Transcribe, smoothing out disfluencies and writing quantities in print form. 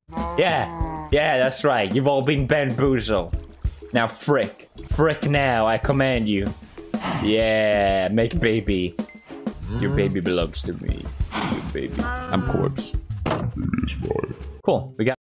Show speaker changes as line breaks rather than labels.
Yeah, that's right. You've all been bamboozled. Now frick. Frick now, I command you. Yeah, make baby. Your baby belongs to me. Your baby. I'm corpse. Cool, we got